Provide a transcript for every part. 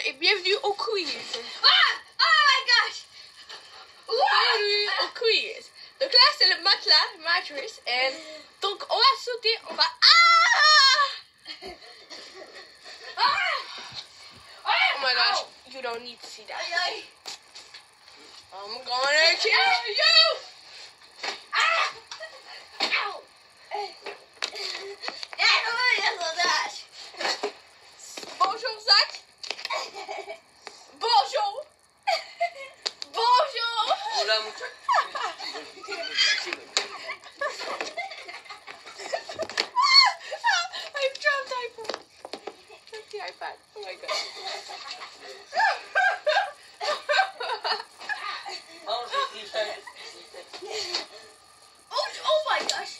et bienvenue au quiz. Ah! Oh my gosh! Bienvenue au quiz. Donc là, c'est le matelas, mattress. Et donc, on va sauter, on va... Ah! Oh my gosh, you don't need to see that. I'm gonna kill you! Ow! Bonjour, Zach. Bonjour. Bonjour. Hola, muchachos. I dropped the iPhone. That's the iPad. Oh my god. Oh my gosh!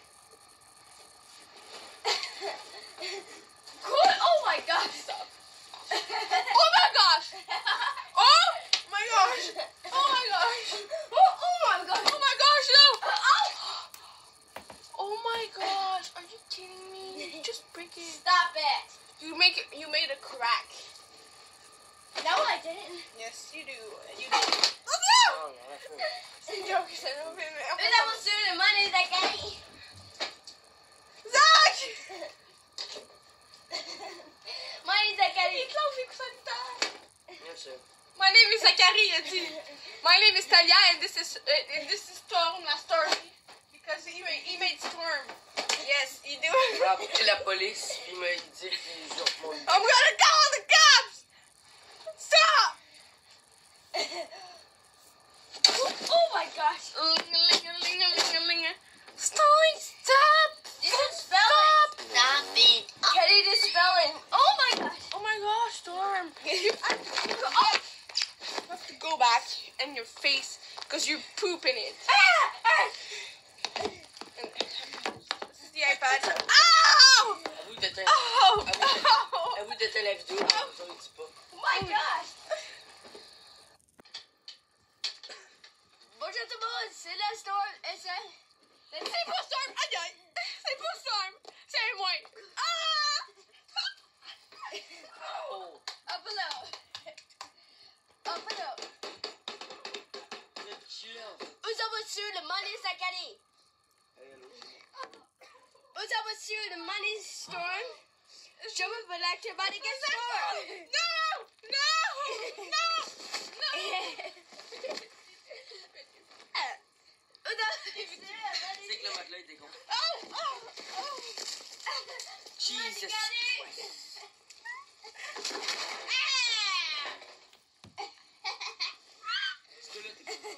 Cool. Oh my gosh! Stop. Oh my gosh. Oh my gosh. Oh my gosh. Oh my gosh! Oh my gosh, no. Oh! Oh my gosh. Are you kidding me? Just break it. Stop it! You made a crack. No, I didn't. Yes, you do. You do. Oh no! C'est une joke, c'est une Mais ça va sur le money that gagné. Zach! Money that gagné. Il te l'a fait sanitaire. Bien sûr. My name is Zachary, il dit. My name is Talia and this is Storm, la story. Because he made Storm. Yes, he do. Je vais appeler la police, puis il m'a dit qu'ils ont mon... I'm gonna call the cops! Stop! Oh my gosh! Stop! This is spelling. Stop it. Kelly, this spelling. Oh my gosh! Oh my gosh, Storm. You have to go back in your face because you're pooping it. This is the iPad. Ow! Avoue d'éteindre. Oh! Avoue d'éteindre la vidéo, comme ça, on dit pas. Oh my gosh! Bonjour tout le monde, c'est la Storm et c'est... C'est pour Storm! Aïe aïe! C'est pour Storm! C'est moi! Ah! Oh, Up below. Up below. le chill. Nous sommes sur le Money Zachary. Nous sommes sur le Money Storm. Je m'appelle l'activité Storm. No! No! No! No! C'est que le matelas était con. Oh! Oh! Oh! Jesus. Est-ce que là, t'es con?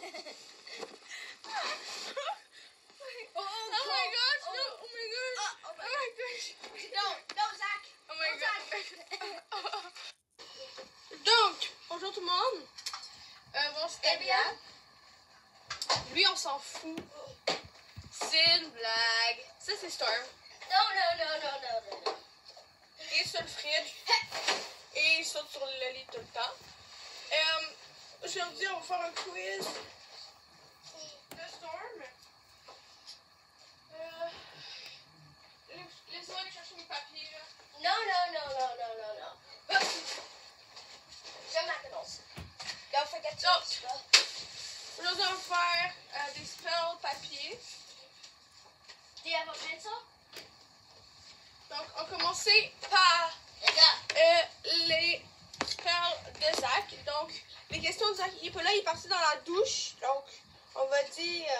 Oh my gosh! No! Oh my gosh! Oh my gosh! No, Zach. Oh my god! Donc, bonjour tout le monde. Bon, c'était bien. Lui, on s'en fout. C'est une blague. Ça, c'est Storm. No. Il est sur le fridge. Et il saute sur le lit tout le temps. Aujourd'hui, on va faire un quiz de Storm. Laisse-moi aller chercher mes papiers, là. No. Je m'annonce. Don't forget to No. spell. Aujourd'hui, on va faire des spells papier. Do you have a pencil? Donc, on va commencer par les spells de Zach. Donc, les questions de Zach, il est pas là, il est parti dans la douche. Donc, on va dire...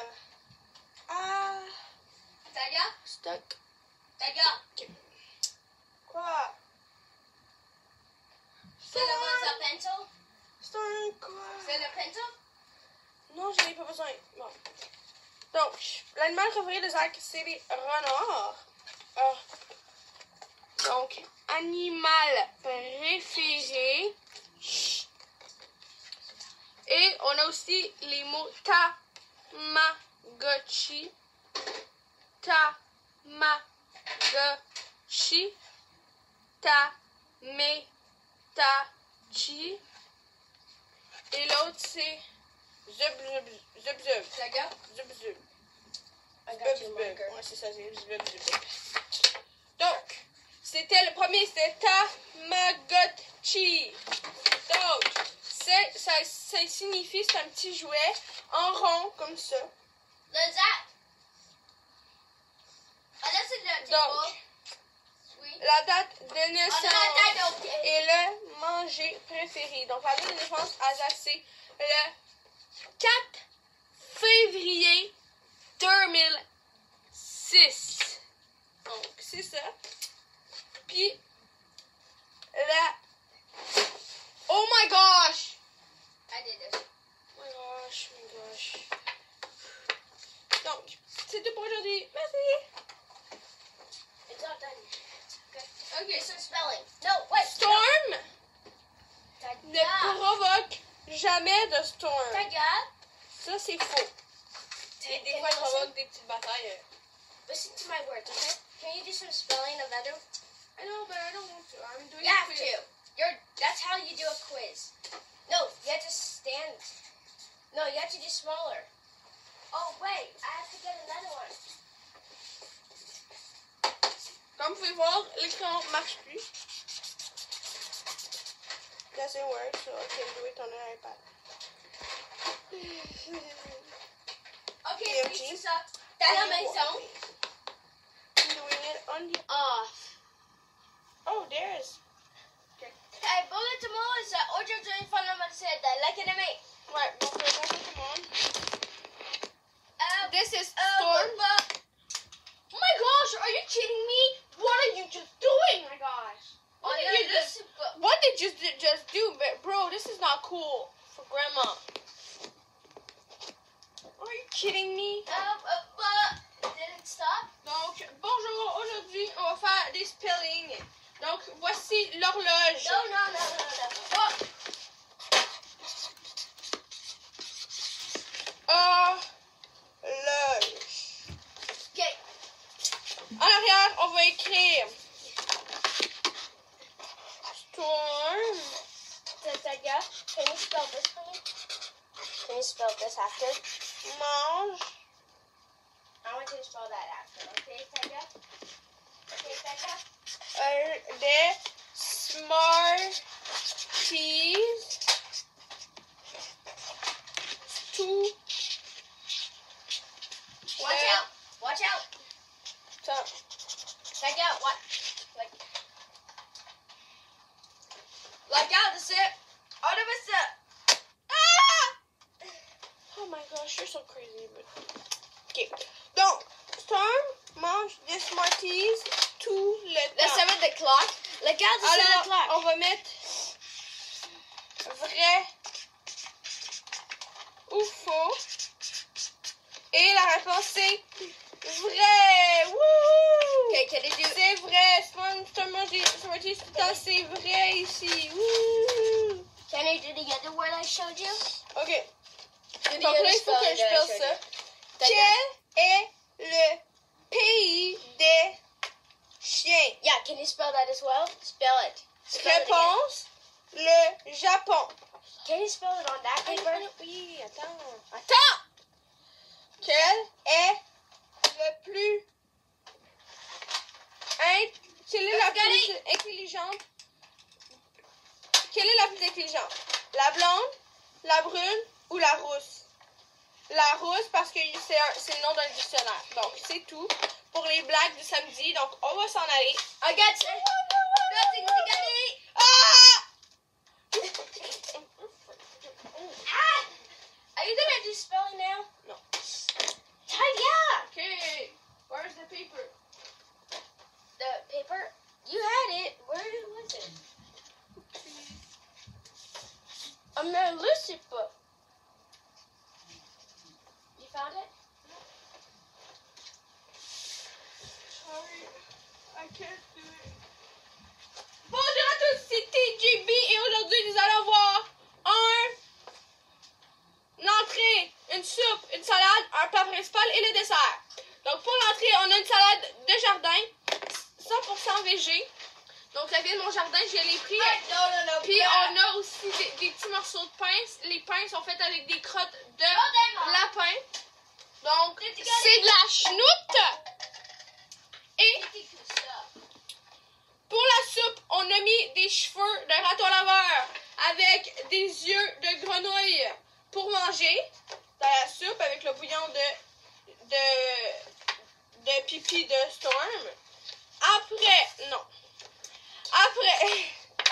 Talia? Stuck. Talia? Quoi? C'est le pencil? Storm, quoi? C'est le pencil? Non, je n'ai pas besoin. Bon. Donc, l'animal préféré de Zach, c'est les renards. Donc, animal préféré. Et on a aussi les mots Tamagotchi. Tamagotchi. Tametachi. Et l'autre, c'est Zub. Talia? Zub. I got your marker. Ouais, c'est ça, c'est Zub. Donc, c'était le premier, c'était Tamagotchi. Donc, ça signifie, c'est un petit jouet en rond, comme ça. Does that? Oh, that's a dirty Donc, bowl. Sweet. la date de Oh, no, naissance that's okay. et le manger préféré. Donc, la date de naissance à Zach, c'est le 4 février 2006. Donc, c'est ça. Puis, la... Oh my gosh! I did this. Oh my gosh, oh my gosh. Donc, c'est tout pour aujourd'hui. Merci! It's all done. Okay. Ok. Some spelling. No, wait. Storm ne Taga. provoque jamais de storm. Taga. Ça, c'est faux. Et des fois, il provoque des petites batailles. Listen to my words, okay? Can you do some spelling of other? I know, but I don't want to. I'm doing You have quiz. to. That's how you do a quiz. No, you have to stand. No, you have to do smaller. Oh wait, I have to get another one. Comme vous pouvez voir, l'écran ne marche plus. Doesn't work, so I can do it on an iPad. Okay, Yeah, fix Jean. this up. Dala maison. I'm doing it on the... Off. Oh, there's... Hey, Bulletin sa aujourd'hui fan naman sa l'académie. Ouais, donc bonjour tout le monde. This is Storm. Oh my gosh, are you kidding me? What are you just doing? Oh my gosh. What did you just do? Bro, this is not cool for grandma. Are you kidding me? Did it stop? Donc, bonjour, aujourd'hui, on va faire des spelling. Donc, voici l'horloge. No. Oh. Horloge. Okay. En arrière, on va écrire Storm. Taga, can you spell this for me? Can you spell this after? Mange. I want you to spell that after, okay, Taga? Okay, Taga? Des Smarties. Tout. Watch out! Watch out! Taga, what? Like out, that's it. Out of it. Ah! Oh my gosh, you're so crazy. But... Okay. Donc, Storm mange des Smarties tout le temps. Let's have the clock. Look out, the Alors, clock. on va mettre vrai ou faux. Et la réponse c'est vrai. Wouhou! Okay, can you do? C'est vrai. Storm mange des Smarties tout le temps. C'est vrai ici. Wouhou! Can you do the other word I showed you? Ok. Do the Donc other là, il faut que spelling je that I spelle showed ça. you. Quel est le pays des chiens? Yeah, can you spell that as well? Spell it. Spell it again. Réponse, le Japon. Can you spell it on that paper? Oui, attends. Attends! Quel est le plus... Quelle est la plus intelligente? Quelle est la plus intelligente? La blonde, la brune ou la rousse? La rousse parce que c'est le nom d'un dictionnaire. Donc, c'est tout pour les blagues du samedi. Donc, on va s'en aller. I got you. Nothing to get it. Ah! Ah! Are you gonna do spelling now? No. Yeah. Okay, where's the paper? The paper? You had it. Where was it? I'm not listening, but you found it? Sorry, I can't do it. Bonjour à tous, c'est TJB et aujourd'hui nous allons voir une entrée, une soupe, une salade, un plat principal et le dessert. Donc pour l'entrée, on a une salade de jardin, 100% végé. Donc ça vient de mon jardin, je l'ai pris. No. Puis on a aussi des petits morceaux de pain. Les pains sont faits avec des crottes de lapin. Donc c'est de la chenoute. Et pour la soupe, on a mis des cheveux de raton laveur. avec des yeux de grenouille pour manger dans la soupe avec le bouillon de pipi de Storm. Après, non. Après,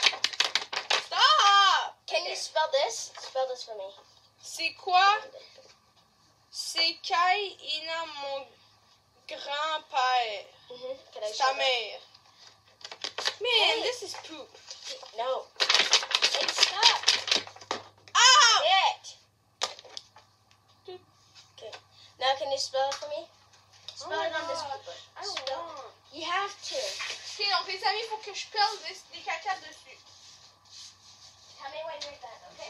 stop! Can you spell this? Spell this for me. C'est quoi? C'est Kai Ina, mon grand-père. Can I Ta spell that? mère. Man, Hey. this is poop. No. Hey, stop. Ah! It. Okay. Now can you spell it for me? Spell Oh my it on this God. paper. I don't Spell. want. You have to. Ok, donc les amis, il faut que je pèle des caca dessus. Tell me when you're done, okay?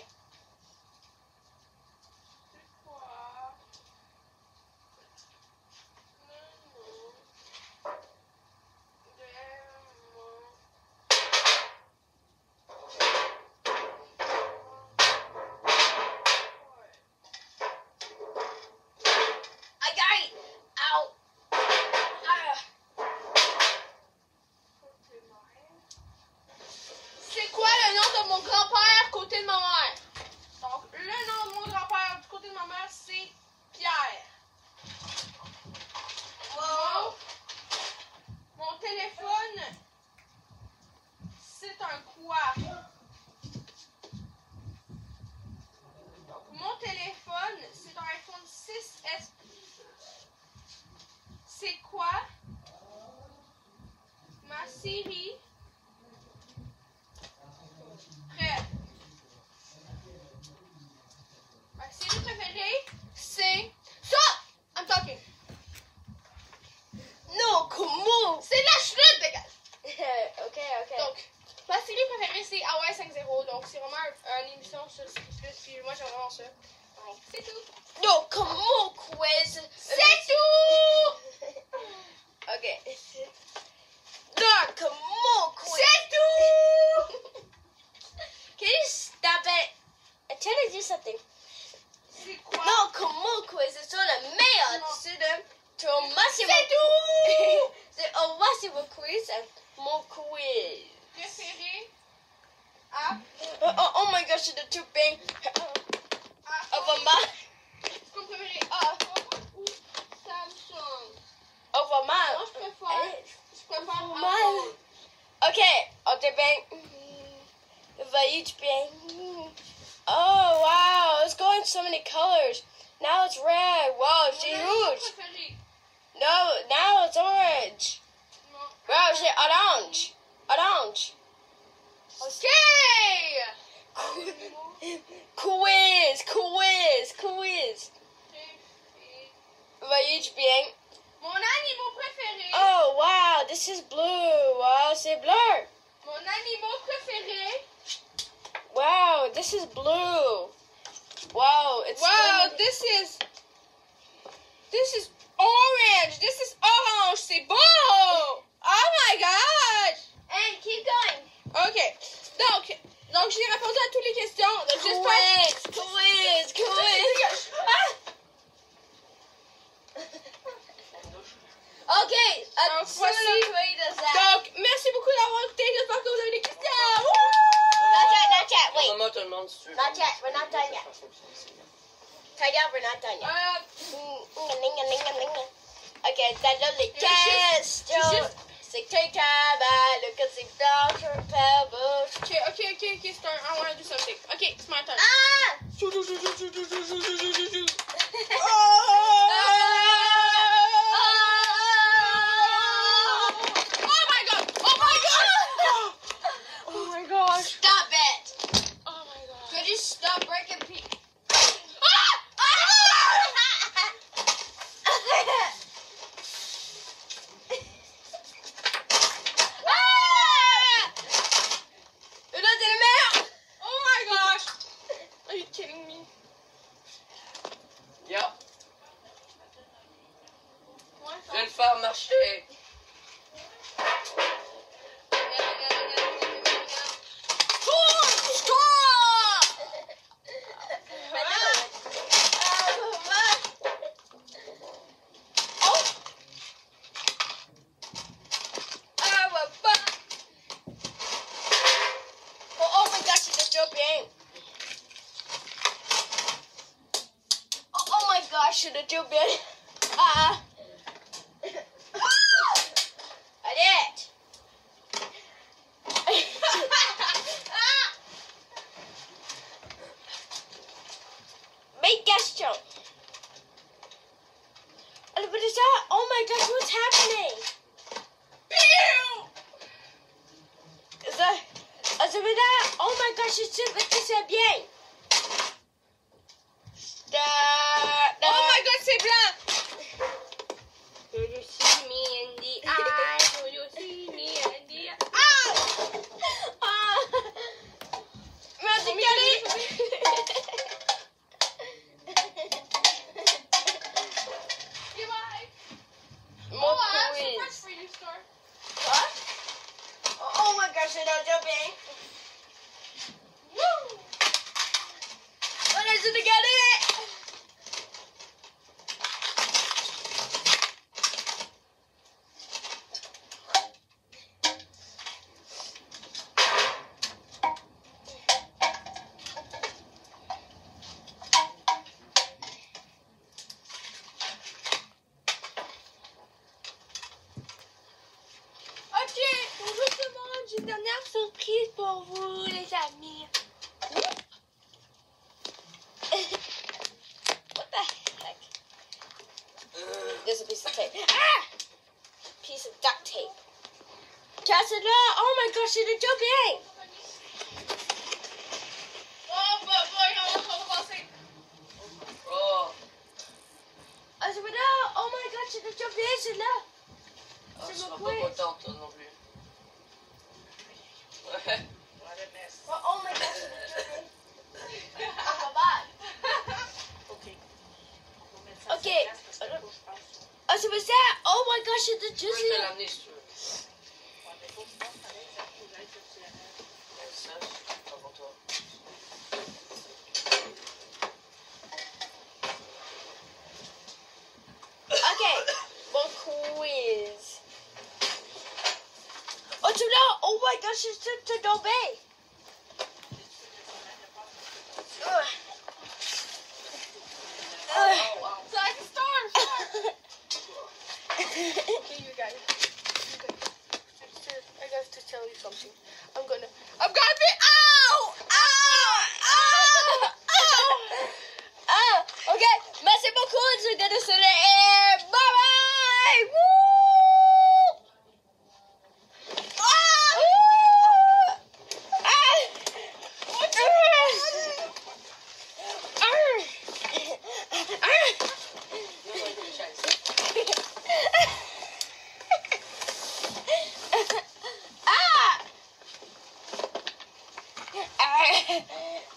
C'est quoi? I got it. Ow. Ah. C'est quoi le nom de mon grand-père côté de ma mère? Donc, le nom de mon grand-père du côté de ma mère, c'est Pierre. Whoa. Mon téléphone, c'est un quoi? Donc, mon téléphone, c'est un iPhone 6S. C'est quoi? Ma série. Prêt. Ma série préférée, c'est. Stop! I'm talking. No, comment? C'est la chute, dégage! Okay. Donc, ma série préférée, c'est Hawaii 5.0. Donc, c'est vraiment une émission sur Disney+. Puis moi, j'aime vraiment ça. Donc, c'est tout. No, comment quiz? C'est tout! Okay. No, comment quiz? C'est tout! Can you stop it? I'm trying to do something. C'est quoi? No, comment quiz? C'est sur le meilleur. Non. C'est le massimo. C'est tout! C'est un massimo quiz. Mon quiz. Préféré? Ah, Oh my gosh, the two thing of a man. Comme préféré, iPhone ou Samsung? Of a man. Moi, je préfère Oh, iPhone. man. Okay, on te bang. Va each bang. Oh wow, it's going so many colors. Now it's red. Wow, it's Mon animal huge. préféré? No, now it's orange. Mon- Wow, c'est orange. Orange. Ok! Quiz. Préféré. Va each bang. Mon animal préféré? Oh wow, this is blue. Wow, c'est bleu. Mon animal préféré? Wow, this is blue. Wow, it's Wow, so this is orange. This is orange. C'est beau. Oh my god. And keep going. Ok. Donc j'ai répondu à toutes les questions. Donc j'espère. Quiz. Okay, Donc, so voici. does that. Donc merci beaucoup d'avoir écouté. J'espère que vous avez des questions. Not yet. Wait, Maman te demande si tu veux. Not yet, we're not done yet. Tidy up, we're not done yet. Ok, t'as là les questions. C'est quelqu'un, le que c'est blanc, je fais beau. Ok. Start. I want to do something. Ok, it's my turn. Ah! Oh my gosh. Stop it! Oh my gosh. Could you stop breaking people? Oh my gosh. Are you kidding me? Yeah. c'est le job bien. Ah! Arrête! Big question. What is that? Oh my gosh, what's happening? Is that? Oh my gosh, c'est bien. Oh my god, c'est blanc! Do you see me in the eye? Do you see me in the eye? Ah! Merci, Kelly! Goodbye. Mon Oh, I have quiz. some French for you, Star. What? Oh my gosh, c'est déjà bien. Woo! On a dû de gagner! Ok, justement, j'ai une dernière surprise pour vous, les amis. What the heck? There's a piece of tape. Ah! Piece of duct tape. Casse-là! Oh my gosh, c'est déjà bien! Oh, bah, on va passer. Oh, Ah, c'est là! Oh my gosh, c'est déjà bien, c'est là! ah, C'est tu mon seras pas quiz. contente, toi non plus. Ouais. Oh my gosh, c'est déjà bien. Bye-bye. Ok. Ah, c'est ça! Oh my gosh, c'est déjà Je peux te bien! l'amener si tu veux. Ouais, ça, c'est pas pour toi. Ok, bon quiz. Oh, tu l'as? Oh my gosh, c'est tout tombé. Oh, wow. Zach, Star. Okay, you guys. I got to tell you something. I'm gonna be. Ow! Ow! Ow! Ah, ok, merci beaucoup, je vais donner ça et bye bye! Woo! Ah! Woo! Ah! Ah!